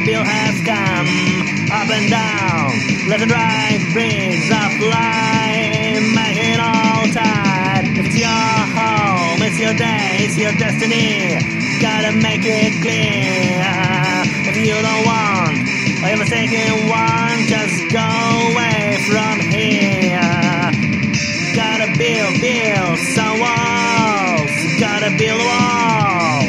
bill has come up and down, left and right, brings up line, making all tight. It's your home, it's your day, it's your destiny. Gotta make it clear. If you don't want every second one, just go away from here. Gotta build some walls. Gotta build a wall.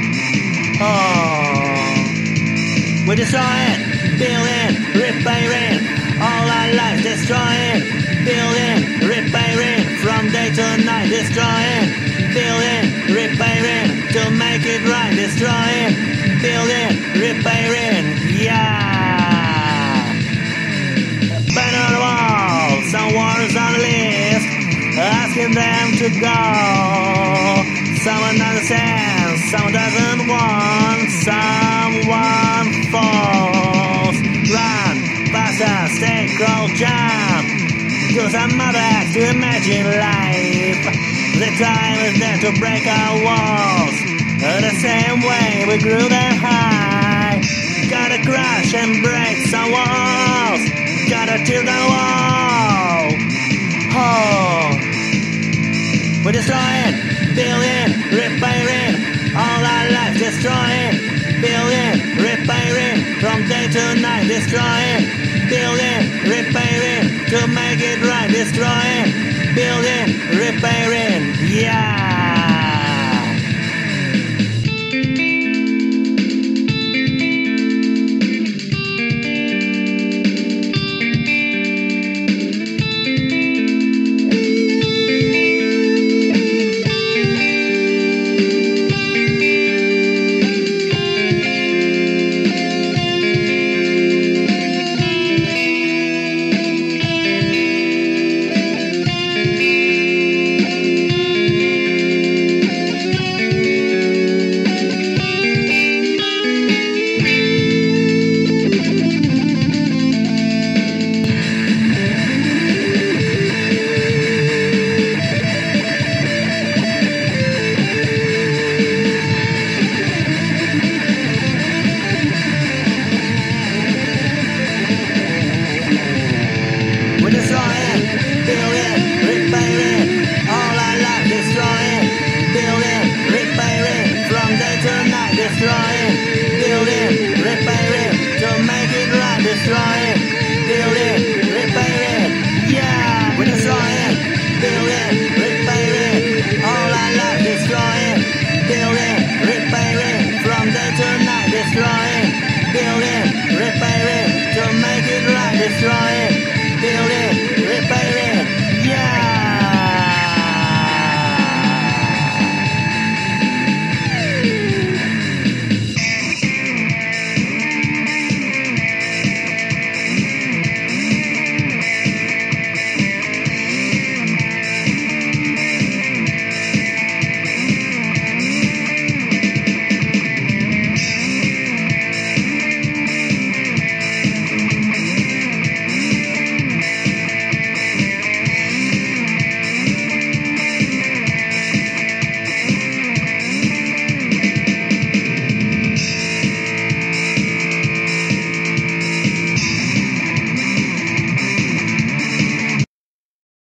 Oh, we're destroying, building, repairing. All our lives destroying, building, repairing. From day to night destroying, building, repairing. To make it right, destroying, building, repairing. Yeah. Banner on the wall, some wars on the list, asking them to go. Someone understands, someone doesn't want, someone falls. Run, faster, stay, crawl, jump. Do some other acts to imagine life. The time is there to break our walls. The same way we grew them high. Gotta crash and break some walls. Gotta tear down a wall. Oh, we're destroying, building, repairing. All our lives destroying, building, repairing. From day to night destroying, building, repairing. To make it right, destroying, building, repairing.